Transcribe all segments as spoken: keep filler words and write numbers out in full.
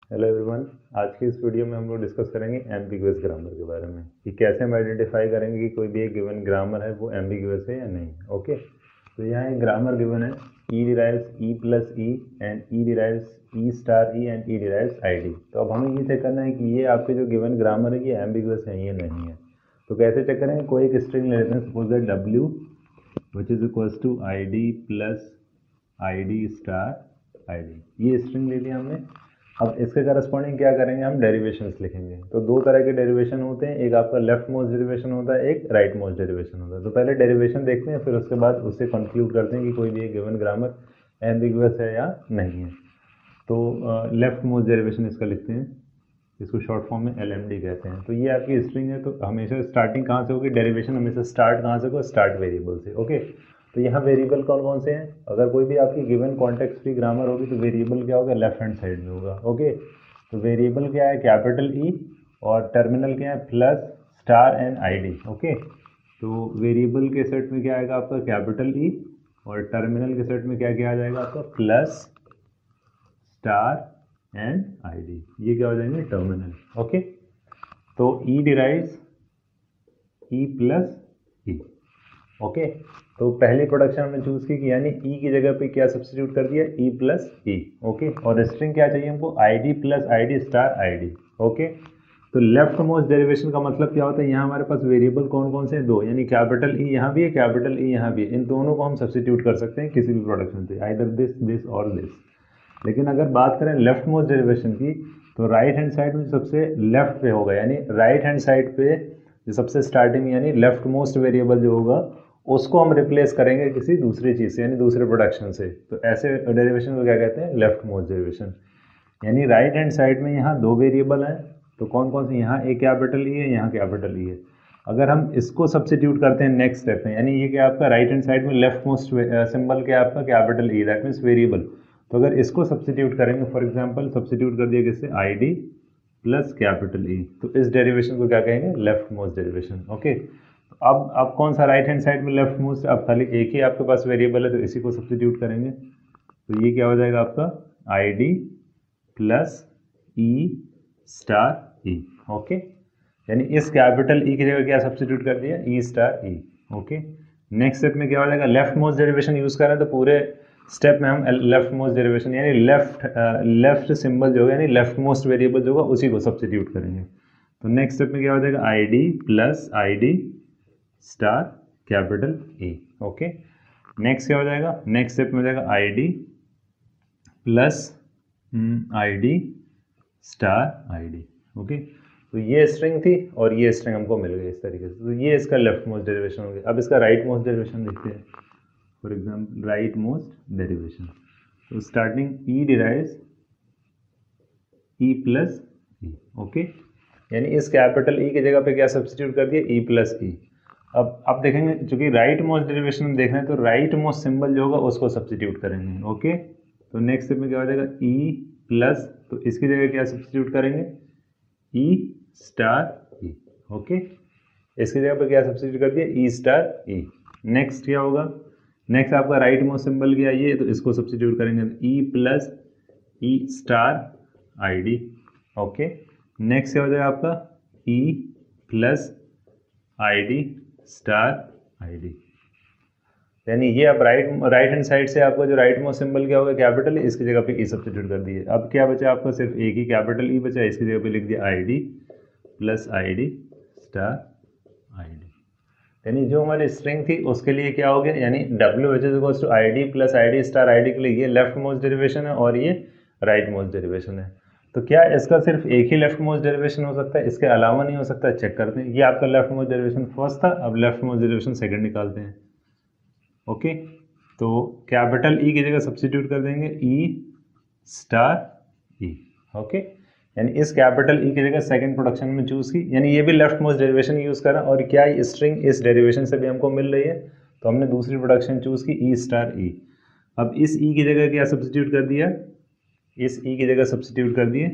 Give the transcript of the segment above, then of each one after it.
Hello everyone. आज की इस वीडियो में हम लोग डिस्कस करेंगे एम्बिगुअस ग्रामर के बारे में कि कैसे हम आइडेंटिफाई करेंगे कि कोई भी एक गिवन ग्रामर है वो एम्बिगुअस है या नहीं। ओके, तो यहाँ एक ग्रामर गिवन है, E derives E plus E and E derives E star E and E derives I D. तो अब हमें ये चेक करना है कि ये आपके जो गिवन ग्रामर है ये एम्बिगुअस है या नहीं है। तो कैसे चेक करेंगे, कोई एक स्ट्रिंग ले लेते हैं, suppose that W which is equals to I D plus I D star I D. ये स्ट्रिंग ले लिया हमने। अब इसके करस्पॉन्डिंग क्या करेंगे, हम डेरिवेशंस लिखेंगे। तो दो तरह के डेरिवेशन होते हैं, एक आपका लेफ्ट मोस्ट डेरिवेशन होता है, एक राइट मोस्ट डेरिवेशन होता है। तो पहले डेरिवेशन देखते हैं, फिर उसके बाद उससे कंक्लूड करते हैं कि कोई भी एक गिवन ग्रामर एम्बिगुअस है या नहीं है। तो लेफ्ट मोस्ट डेरिवेशन इसका लिखते हैं, इसको शॉर्ट फॉर्म में एल एम डी कहते हैं। तो ये आपकी स्ट्रिंग है, तो हमेशा स्टार्टिंग कहाँ से होगी, डेरिवेशन हमेशा स्टार्ट कहाँ से होगा, स्टार्ट वेरिएबल से। ओके, तो यहाँ वेरिएबल कौन कौन से हैं, अगर कोई भी आपकी गिवन कॉन्टेक्स्ट फ्री ग्रामर होगी तो वेरिएबल क्या होगा, लेफ्ट हैंड साइड में होगा। ओके, तो वेरिएबल क्या है, कैपिटल ई, और टर्मिनल क्या है, plus star and I D. Okay, तो वेरिएबल के सेट में क्या आएगा आपका, कैपिटल ई, और टर्मिनल के सेट में क्या क्या आ जाएगा आपका, plus star and I D. ये क्या हो जाएंगे, टर्मिनल। ओके, तो E derives E plus E. Okay, तो पहली प्रोडक्शन हमने चूज की कि यानी ई की जगह पे क्या सब्स्टिट्यूट कर दिया, ई प्लस ई। ओके, और स्ट्रिंग क्या चाहिए हमको, I D plus I D star I D. Okay, तो लेफ्ट मोस्ट डेरिवेशन का मतलब क्या होता है, यहाँ हमारे पास वेरिएबल कौन कौन से हैं, दो, यानी कैपिटल ई यहाँ भी है, कैपिटल ई यहाँ भी है। इन दोनों को हम सब्स्टिट्यूट कर सकते हैं किसी भी प्रोडक्शन से, आइदर दिस दिस और दिस। लेकिन अगर बात करें लेफ्ट मोस्ट डेरिवेशन की, तो राइट हैंड साइड में सबसे लेफ्ट पे होगा, यानी राइट हैंड साइड पे जो सबसे स्टार्टिंग में यानी लेफ्ट मोस्ट वेरिएबल जो होगा उसको हम रिप्लेस करेंगे किसी दूसरी चीज़ से, यानी दूसरे प्रोडक्शन से। तो ऐसे डेरिवेशन को क्या कहते हैं, लेफ्ट मोस्ट डेरिवेशन। यानी राइट हैंड साइड में यहाँ दो वेरिएबल हैं, तो कौन कौन से, यहाँ एक कैपिटल ई है, यहाँ कैपिटल ई है। अगर हम इसको सब्स्टिट्यूट करते हैं नेक्स्ट स्टेप में, यानी ये क्या आपका राइट हैंड साइड में लेफ्ट मोस्ट सिंबल क्या आपका, capital E, that means variable. तो अगर इसको सब्स्टिट्यूट करेंगे, फॉर एग्जाम्पल सब्स्टिट्यूट कर दिया किससे, I D plus capital E, तो इस डेरिवेशन को क्या कहेंगे, लेफ्ट मोस्ट डेरिवेशन। ओके, अब अब कौन सा राइट हैंड साइड में लेफ्ट मोस्ट, अब खाली एक ही आपके पास वेरिएबल है तो इसी को सब्स्टिट्यूट करेंगे। तो ये क्या हो जाएगा आपका, I D plus E star E. Okay, यानी इस कैपिटल ई की जगह क्या सब्स्टिट्यूट कर दिया, E star E. Okay, next step में क्या हो जाएगा, लेफ्ट मोस्ट डेरिवेशन यूज कर रहे हैं तो पूरे स्टेप में हम लेफ्ट मोस्ट डेरिवेशन यानी लेफ्ट लेफ्ट सिंबल जो होगा यानी लेफ्ट मोस्ट वेरिएबल जो होगा उसी को सब्स्टिट्यूट करेंगे। तो नेक्स्ट स्टेप में क्या हो जाएगा, I D plus I D star capital E. Okay, next क्या हो जाएगा, नेक्स्ट स्टेप में हो जाएगा I D plus I D star I D. Okay, तो ये स्ट्रिंग थी और ये स्ट्रिंग हमको मिल गई इस तरीके से। तो ये इसका लेफ्ट मोस्ट डेरिवेशन हो गया। अब इसका राइट मोस्ट डेरिवेशन देखते हैं, for example right most derivation. तो starting E derives E plus E. Okay, यानी इस कैपिटल ई की जगह पे क्या सब्स्टिट्यूट कर दिया, ई प्लस ई। अब अब देखेंगे, चूंकि राइट मोस्ट डेरिवेशन में देख रहे हैं तो राइट मोस्ट सिंबल जो होगा उसको सब्स्टिट्यूट करेंगे। ओके, तो नेक्स्ट स्टेप में क्या हो जाएगा, ई प्लस, तो इसकी जगह क्या सब्स्टिट्यूट करेंगे, ई स्टार ई। ओके, इसकी जगह पे क्या सब्स्टिट्यूट कर दिया, ई स्टार ई। नेक्स्ट क्या होगा, नेक्स्ट आपका राइट मोस्ट सिंबल क्या ये, तो इसको सब्स्टिट्यूट करेंगे, E plus E star I D. Okay, next क्या हो जाएगा आपका, E plus I D star I D. यानी ये अब राइट राइट हैंड साइड से आपका जो राइट मोस्ट सिंबल क्या होगा, कैपिटल, इसकी जगह पे ई सब्स्टिट्यूट कर दिए। अब क्या बचा आपका, सिर्फ एक ही कैपिटल ई बचा, इसकी जगह पे लिख दिया I D plus I D star I D. यानी जो हमारी स्ट्रिंग थी उसके लिए क्या हो गया, यानी W which is equals to I D plus I D star I D के लिए ये लेफ्ट मोस्ट डेरिवेशन है और ये राइट मोस्ट डेरिवेशन है। तो क्या इसका सिर्फ एक ही लेफ्ट मोस्ट डेरिवेशन हो सकता है, इसके अलावा नहीं हो सकता, चेक करते हैं। ये आपका लेफ्ट मोस्ट डेरिवेशन फर्स्ट था, अब लेफ्ट मोस्ट डेरिवेशन सेकंड निकालते हैं। ओके, तो कैपिटल ई की जगह सब्स्टिट्यूट कर देंगे ई स्टार ई। ओके, यानी इस कैपिटल ई की जगह सेकंड प्रोडक्शन में चूज की, यानी ये भी लेफ्ट मोस्ट डेरिवेशन यूज करा, और क्या स्ट्रिंग इस डेरिवेशन से भी हमको मिल रही है, तो हमने दूसरी प्रोडक्शन चूज की, ई स्टार ई। अब इस ई की जगह क्या सब्स्टिट्यूट कर दिया, इस ई की जगह सब्स्टिट्यूट कर दिए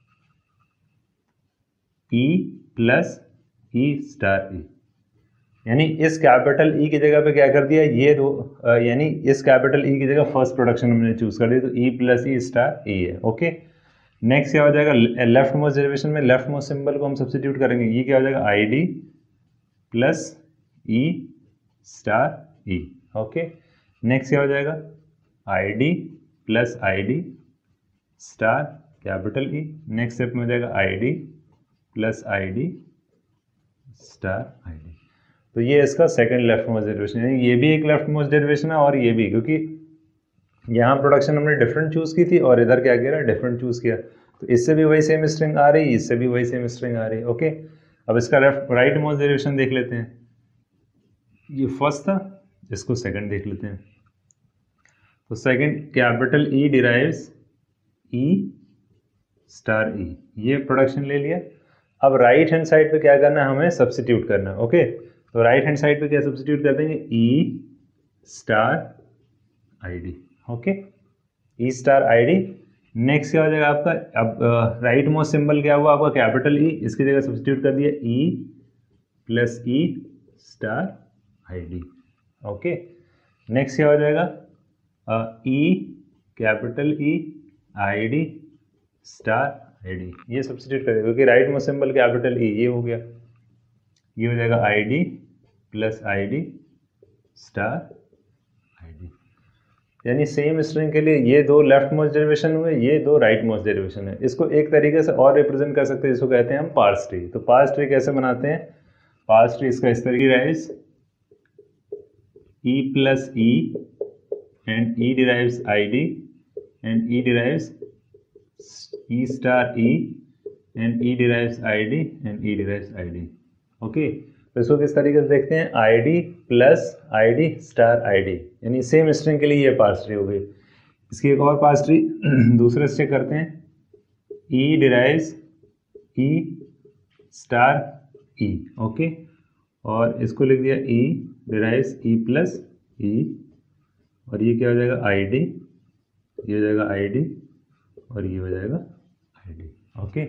ई प्लस ई स्टार ई। यानी इस कैपिटल ई की जगह पे क्या कर दिया, ये दो, यानी इस कैपिटल ई की जगह फर्स्ट प्रोडक्शन हमने चूज कर दी, तो ई प्लस ई स्टार ई है। ओके, नेक्स्ट क्या हो जाएगा, लेफ्ट मोस्ट डेरिवेशन में लेफ्ट मोस्ट सिंबल को हम सब्स्टिट्यूट करेंगे, ये क्या हो जाएगा I D plus E star E. Okay, next क्या हो जाएगा, I D plus I D star capital E. Next step में हो जाएगा I D plus I D star I D. तो ये इसका सेकंड लेफ्ट मोस्ट डेरिवेशन है, ये भी एक लेफ्ट मोस्ट डेरिवेशन है और ये भी, क्योंकि यहाँ प्रोडक्शन हमने डिफरेंट चूज की थी और इधर क्या किया, डिफरेंट चूज किया। तो इससे भी वही सेम स्ट्रिंग आ रही, इससे भी वही सेम स्ट्रिंग आ रही। ओके, अब इसका लेफ्ट राइट मोस्ट डेरिवेशन देख लेते हैं। ये फर्स्ट था, इसको सेकंड देख लेते हैं। तो second capital E derives E star E, ये प्रोडक्शन ले लिया। अब राइट हैंड साइड पे क्या करना है, हमें सब्स्टिट्यूट करना है। ओके, तो राइट हैंड साइड पे क्या सब्स्टिट्यूट कर देंगे, E star I D. Okay, E star I D. Next क्या हो जाएगा आपका, अब राइट मोस्ट सिंबल क्या हुआ आपका, कैपिटल ई, इसकी जगह सब्स्टिट्यूट कर दिया E plus E star I D. Okay, next क्या हो जाएगा, E capital E I D star I D, ये सब्स्टिट्यूट करेगा क्योंकि right most symbol capital E, ये हो गया, ये हो जाएगा I D plus I D star I D. यानी सेम स्ट्रिंग के लिए ये दो लेफ्ट मोस्ट डेरिवेशन हुए, ये दो राइट मोस्ट डेरिवेशन है। इसको एक तरीके से और रिप्रेजेंट कर सकते हैं, जिसको कहते हैं हम पार्स ट्री। तो पार्स ट्री कैसे बनाते हैं, पार्स ट्री इसका इस तरीके derives E plus E and E derives I D and E derives E star E and E derives I D and E derives I D. Okay, तो इसको किस तरीके से देखते हैं, I D plus I D star I D, यानी same string के लिए ये पार्स ट्री हो गई। इसकी एक और पार्स ट्री दूसरे से चेक करते हैं, E derives E star E. Okay, और इसको लिख दिया ई डिराइव्स ई प्लस ई, और ये क्या हो जाएगा आई डी, ये हो जाएगा आई डी और ये हो जाएगा आई डी। ओके,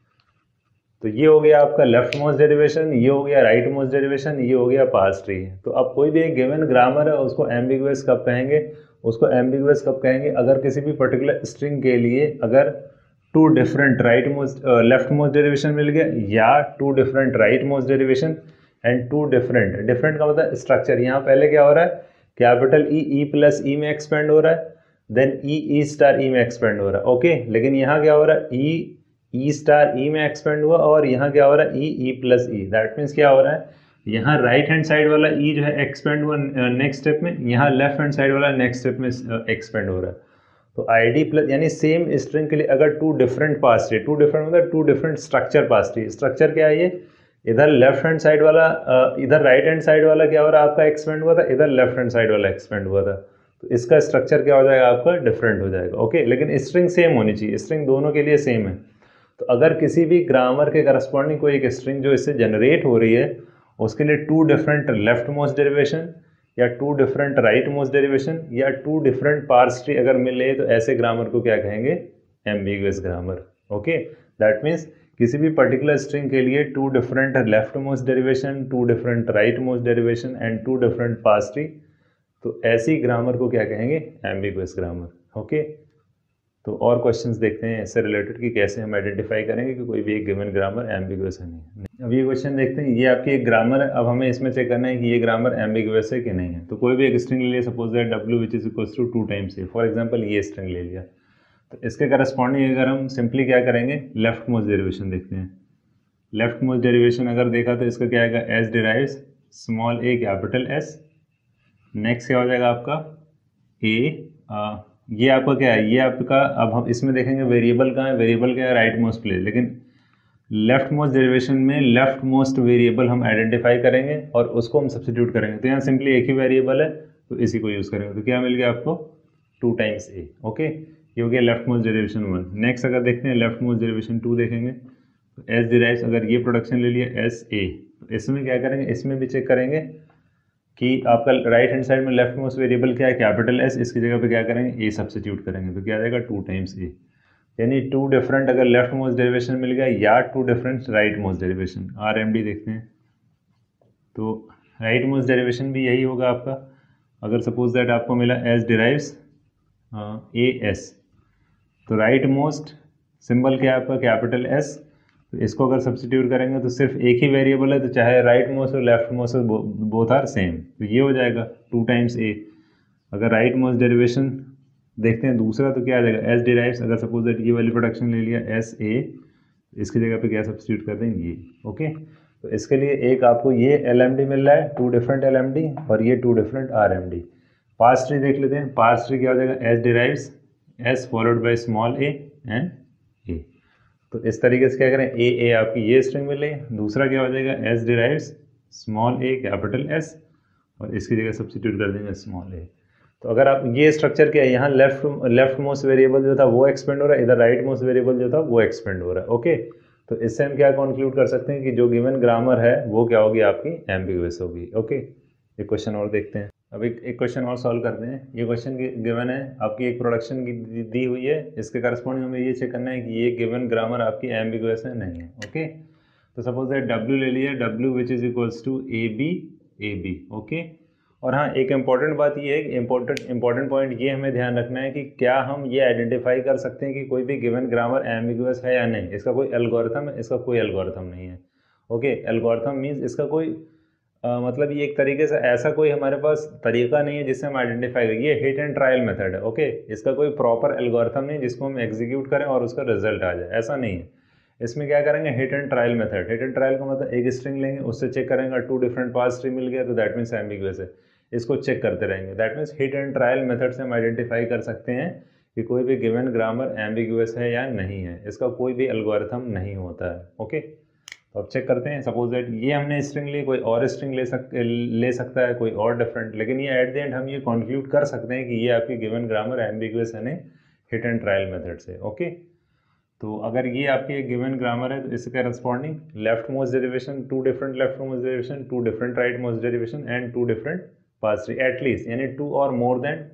तो ये हो गया आपका लेफ्ट मोस्ट डेरिवेशन, ये हो गया राइट मोस्ट डेरिवेशन, ये हो गया पार्स ट्री। तो अब कोई भी एक गिवन ग्रामर है उसको एम्बिगुअस कब कहेंगे, उसको एम्बिगुअस कब कहेंगे, अगर किसी भी पर्टिकुलर स्ट्रिंग के लिए अगर two different right most left most derivation मिल गया, या two different right most derivation and two different, different का मतलब स्ट्रक्चर। यहाँ पहले क्या हो रहा है, कैपिटल ई ई प्लस ई में एक्सपेंड हो रहा है, देन ई ई स्टार ई में एक्सपेंड हो रहा है। ओके, लेकिन यहाँ क्या हो रहा है, ई ई स्टार ई में एक्सपेंड हुआ और यहाँ क्या हो रहा है, E E plus E. That means क्या हो रहा है, यहाँ राइट हैंड साइड वाला ई जो है एक्सपेंड हुआ नेक्स्ट स्टेप में, यहाँ लेफ्ट हैंड साइड वाला नेक्स्ट स्टेप में एक्सपेंड हो रहा है। तो आई डी प्लस, यानी सेम स्ट्रिंग के लिए अगर two different parse tree, two different मतलब two different structure parse tree. Structure क्या है, ये इधर लेफ्ट हैंड साइड वाला, इधर राइट हैंड साइड वाला क्या हो रहा है आपका एक्सपेंड हुआ था, इधर लेफ्ट हैंड साइड वाला एक्सपेंड हुआ था। तो इसका स्ट्रक्चर क्या हो जाएगा आपका, डिफरेंट हो जाएगा। ओके, लेकिन स्ट्रिंग सेम होनी चाहिए, स्ट्रिंग दोनों के लिए सेम है। तो अगर किसी भी ग्रामर के करस्पॉन्डिंग कोई एक स्ट्रिंग जो इससे जनरेट हो रही है, उसके लिए two different left most derivation या two different right most derivation या टू डिफरेंट पार्स ट्री अगर मिले, तो ऐसे ग्रामर को क्या कहेंगे, ambiguous grammar. Okay, that means किसी भी पर्टिकुलर स्ट्रिंग के लिए two different left most derivation, two different right most derivation and two different parse tree, तो ऐसी ग्रामर को क्या कहेंगे, एम्बिगुअस ग्रामर। ओके, तो और क्वेश्चंस देखते हैं इससे रिलेटेड कि कैसे हम आइडेंटिफाई करेंगे कि कोई भी एक गिवन ग्रामर एम्बिगुअस है नहीं। अब ये क्वेश्चन देखते हैं, ये आपकी एक ग्रामर है, अब हमें इसमें चेक करना है कि ये ग्रामर एम्बिगुअस है कि नहीं है। तो कोई भी एक स्ट्रिंग ले लिया, suppose that W which is equals to two times A, for example ये स्ट्रिंग ले लिया, तो इसके करस्पॉन्डिंग अगर हम सिंपली क्या करेंगे, लेफ्ट मोस्ट डेरिवेशन देखते हैं। लेफ्ट मोस्ट डेरिवेशन अगर देखा तो इसका क्या आएगा, S derives small A capital S. Next क्या हो जाएगा आपका ए, आ, ये आपका क्या है, ये आपका, अब हम इसमें देखेंगे वेरिएबल कहाँ है, वेरिएबल क्या है, राइट मोस्ट प्लेस। लेकिन लेफ्ट मोस्ट डेरिवेशन में लेफ्ट मोस्ट वेरिएबल हम आइडेंटिफाई करेंगे और उसको हम सब्स्टिट्यूट करेंगे। तो यहाँ सिंपली एक ही वेरिएबल है तो इसी को यूज़ करेंगे। तो क्या मिल गया आपको, टू टाइम्स ए। ओके, ये हो गया left most derivation one. Next अगर देखते हैं लेफ्ट मोस्ट डेरिवेशन टू देखेंगे, तो एस डिराइव्स, अगर ये प्रोडक्शन ले लिया एस ए, तो इसमें क्या करेंगे, इसमें भी चेक करेंगे कि आपका राइट हैंड साइड में लेफ्ट मोस्ट वेरिएबल क्या है, कैपिटल एस, इसकी जगह पे क्या करेंगे, ए सब्स्टिट्यूट करेंगे। तो क्या आ जाएगा, टू टाइम्स ए। यानी टू डिफरेंट अगर लेफ्ट मोस्ट डेरिवेशन मिल गया या two different right most derivation. R M D देखते हैं, तो राइट मोस्ट डेरिवेशन भी यही होगा आपका। अगर सपोज दैट आपको मिला एस डिराइव्स ए एस, तो राइट मोस्ट सिंबल क्या है आपका कैपिटल एस, तो इसको अगर सब्सटीट्यूट करेंगे तो सिर्फ एक ही वेरिएबल है, तो चाहे राइट मोस्ट और left most both are same, तो ये हो जाएगा टू टाइम्स ए। अगर राइट मोस्ट डेरिवेशन देखते हैं दूसरा, तो क्या आ जाएगा एस डिराइव्स, अगर सपोज दैट ये वाली प्रोडक्शन ले लिया एस ए, इसकी जगह पे क्या सब्सटीट्यूट कर देंगे ये। ओके, तो इसके लिए एक आपको ये एल एम डी मिल रहा है, two different L M D, और ये two different R M D. Parse tree देख लेते हैं, पार्स ट्री क्या हो जाएगा S derives S followed by small A and A. तो इस तरीके से क्या करें, ए ए आपकी ये स्ट्रिंग मिल रही है, दूसरा क्या हो जाएगा S derives small A capital S, और इसकी जगह सब्सटीट्यूट कर देंगे स्मॉल ए। तो अगर आप ये स्ट्रक्चर क्या है, यहाँ लेफ्ट लेफ्ट मोस्ट वेरिएबल जो था वो एक्सपेंड हो रहा है, इधर राइट मोस्ट वेरिएबल जो था वो एक्सपेंड हो रहा है। ओके, तो इससे हम क्या कंक्लूड कर सकते हैं कि जो गिवन ग्रामर है वो क्या होगी आपकी एम्बिगुअस होगी। ओके, एक क्वेश्चन और देखते हैं। अब एक एक क्वेश्चन और सॉल्व करते हैं। ये क्वेश्चन गिवन है आपकी, एक प्रोडक्शन की दी, दी हुई है, इसके करस्पॉन्डिंग हमें ये चेक करना है कि ये गिवन ग्रामर आपकी एम्बिगुअस है नहीं है। ओके, तो सपोज दैट डब्ल्यू ले लिया, W which is equals to A B A B. Okay, और हाँ एक इम्पॉर्टेंट बात ये है, इम्पोर्टेंट इम्पॉर्टेंट पॉइंट ये हमें ध्यान रखना है कि क्या हम ये आइडेंटिफाई कर सकते हैं कि कोई भी गिवन ग्रामर एम्बिगुअस है या नहीं। इसका कोई एल्गोरिथम है, इसका कोई एल्गोरिथम नहीं है। ओके, एल्गोरिथम मीन्स इसका कोई आ, मतलब ये एक तरीके से ऐसा कोई हमारे पास तरीका नहीं है जिससे हम आइडेंटिफाई करें। ये हिट एंड ट्रायल मेथड है। ओके, इसका कोई प्रॉपर एल्गोरिथम नहीं जिसको हम एग्जीक्यूट करें और उसका रिजल्ट आ जाए, ऐसा नहीं है। इसमें क्या करेंगे, hit and trial method. Hit and trial का मतलब एक स्ट्रिंग लेंगे, उससे चेक करेंगे टू डिफरेंट पार्स ट्री मिल गया तो दैट मीन्स एम्बिगुअस है, इसको चेक करते रहेंगे। That means hit and trial method से हम आइडेंटिफाई कर सकते हैं कि कोई भी गिवन ग्रामर एम्बिगुअस है या नहीं है। इसका कोई भी एल्गोरिथम नहीं होता है। ओके, तो अब चेक करते हैं। सपोज दैट ये हमने स्ट्रिंग ली, कोई और स्ट्रिंग ले सक ले सकता है, कोई और डिफरेंट, लेकिन ये एट द एंड हम ये कंक्लूड कर सकते हैं कि ये आपकी गिवन ग्रामर एम्बिगुअस है नहीं, हिट एंड ट्रायल मेथड से। ओके, तो अगर ये आपकी एक गिवन ग्रामर है तो इसके corresponding left most derivation, two different left most derivation, two different right most derivation and two different parse tree at least, यानी two or more than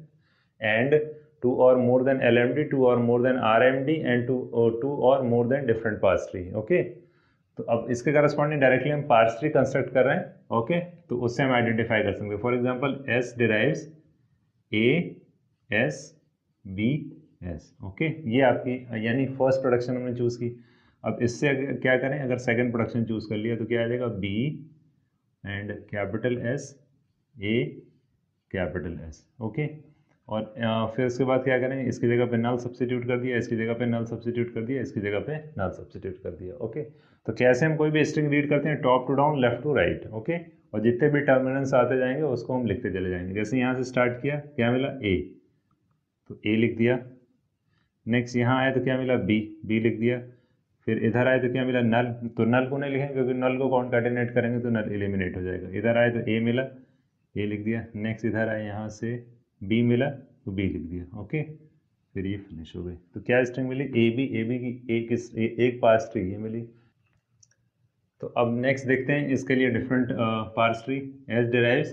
and two or more than L M D, two or more than R M D and two two or more than different parse tree. Okay, तो अब इसके corresponding directly हम parse tree construct कर रहे हैं। Okay, तो उससे हम आइडेंटिफाई कर सकते हैं। For example S derives A S B S. Okay, ये आपकी यानी फर्स्ट प्रोडक्शन हमने चूज की। अब इससे क्या करें, अगर सेकंड प्रोडक्शन चूज कर लिया तो क्या आ जाएगा B and capital S A capital S. Okay, और फिर उसके बाद क्या करें, इसकी जगह पे नल सब्सटीट्यूट कर दिया, इसकी जगह पे नल सब्सटीट्यूट कर दिया, इसकी जगह पे नल सब्सटीट्यूट कर दिया। ओके, तो कैसे हम कोई भी स्ट्रिंग रीड करते हैं, top to down, left to right. Okay, और जितने भी टर्मिनल्स आते जाएंगे उसको हम लिखते चले जाएंगे। जैसे यहाँ से स्टार्ट किया, क्या मिला ए, तो ए लिख दिया। नेक्स्ट यहाँ आए तो क्या मिला बी, बी लिख दिया। फिर इधर आए तो क्या मिला नल, तो नल को नहीं लिखेंगे क्योंकि नल को कॉन्कैटिनेट करेंगे तो नल एलिमिनेट हो जाएगा। इधर आए तो ए मिला, ए लिख दिया। नेक्स्ट इधर आए यहाँ से बी मिला तो बी लिख दिया। ओके, फिर ये फिनिश हो गई। तो क्या स्ट्रिंग मिली, ए बी, ए बी की एक ए, एक पार्स ट्री ये मिली। तो अब नेक्स्ट देखते हैं इसके लिए different parse tree. S derives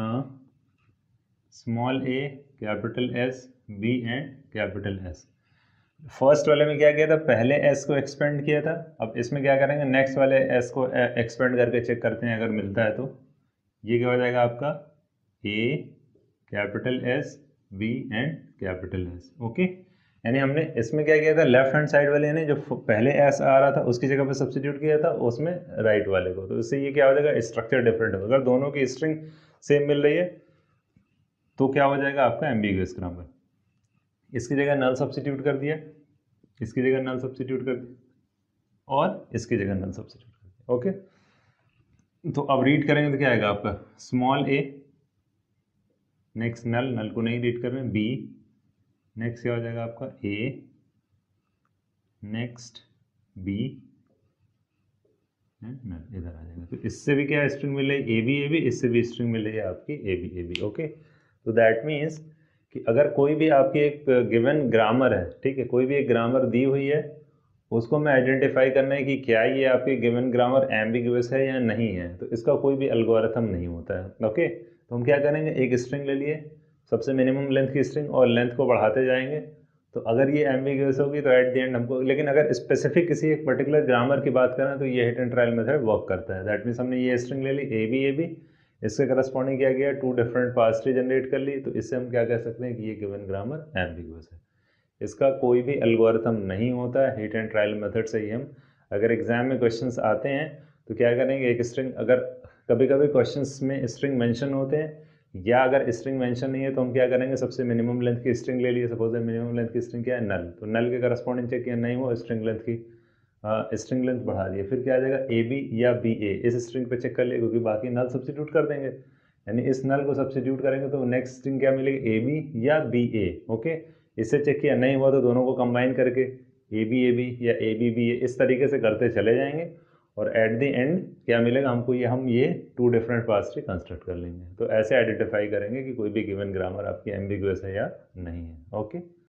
small A capital S B and capital S. First वाले में क्या किया था, पहले एस को एक्सपेंड किया था। अब इसमें क्या करेंगे, नेक्स्ट वाले एस को एक्सपेंड करके चेक करते हैं, अगर मिलता है तो ये क्या हो जाएगा आपका A capital S B and capital S. Okay, यानी हमने इसमें क्या किया था, लेफ्ट हैंड साइड वाले यानी जो पहले एस आ रहा था उसकी जगह पे सब्सटीट्यूट किया था उसमें राइट वाले को, तो इससे ये क्या हो जाएगा, स्ट्रक्चर डिफरेंट होगा। अगर दोनों की स्ट्रिंग सेम मिल रही है तो क्या हो जाएगा आपका एम्बिगुअस ग्रामर। इसकी जगह नल सब्सटीट्यूट कर दिया, इसकी जगह नल सब्सटीट्यूट कर दिया, और इसकी जगह नल सब्सटीट्यूट कर दिया। ओके, तो अब रीड करेंगे तो क्या आएगा आपका स्मॉल ए, नेक्स्ट नल, नल को नहीं रीड कर रहे हैं, बी, नेक्स्ट क्या हो जाएगा आपका A, next B and null, इधर आ जाएगा। तो इससे भी क्या स्ट्रिंग मिल रही है, ए बी ए बी, इससे भी स्ट्रिंग मिल रही है आपकी A B A B. Okay, तो दैट मीन्स कि अगर कोई भी आपकी एक गिवन ग्रामर है, ठीक है, कोई भी एक ग्रामर दी हुई है, उसको हमें आइडेंटिफाई करना है कि क्या ये आपकी गिवन ग्रामर एम्बिगुअस है या नहीं है, तो इसका कोई भी एल्गोरिथम नहीं होता है। ओके, तो हम क्या करेंगे, एक स्ट्रिंग ले लिए, सबसे मिनिमम लेंथ की स्ट्रिंग, और लेंथ को बढ़ाते जाएंगे। तो अगर ये एम्बिगुअस होगी तो एट द एंड हमको, लेकिन अगर स्पेसिफिक किसी एक पर्टिकुलर ग्रामर की बात करें तो ये hit and trial method work करता है। दैट मीन्स हमने ये स्ट्रिंग ले ली ए बी ए बी, इसके करस्पॉन्डिंग क्या किया, two different parse tree generate कर ली, तो इससे हम क्या कह सकते हैं कि ये गिवन ग्रामर एम्बिगुअस है। इसका कोई भी एल्गोरिथम नहीं होता है, हिट एंड ट्रायल मेथड से ही हम, अगर एग्जाम में क्वेश्चंस आते हैं तो क्या करेंगे, एक स्ट्रिंग, अगर कभी कभी क्वेश्चंस में स्ट्रिंग मेंशन होते हैं या अगर स्ट्रिंग मेंशन नहीं है तो हम क्या करेंगे, सबसे मिनिमम लेंथ की स्ट्रिंग ले लिए, सपोज मिनिमम लेंथ की स्ट्रिंग क्या है, नल, तो नल के करस्पॉन्डिंग चेक किया, नहीं वो स्ट्रिंग लेंथ की स्ट्रिंग लेंथ बढ़ा दिए, फिर क्या आ जाएगा ए बी या बी ए, इस स्ट्रिंग पे चेक कर लिए क्योंकि बाकी नल सब्स्टिट्यूट कर देंगे, यानी इस नल को सब्स्टिट्यूट करेंगे तो नेक्स्ट स्ट्रिंग क्या मिलेगी, ए बी या बी ए। ओके, इससे चेक किया, नहीं हुआ तो दोनों को कंबाइन करके ए बी ए बी या ए बी बी ए इस तरीके से करते चले जाएंगे और एट द एंड क्या मिलेगा हमको, ये हम ये two different parse tree construct कर लेंगे। तो ऐसे आइडेंटिफाई करेंगे कि कोई भी गिवन ग्रामर आपकी एम्बिगुअस है या नहीं है। ओके।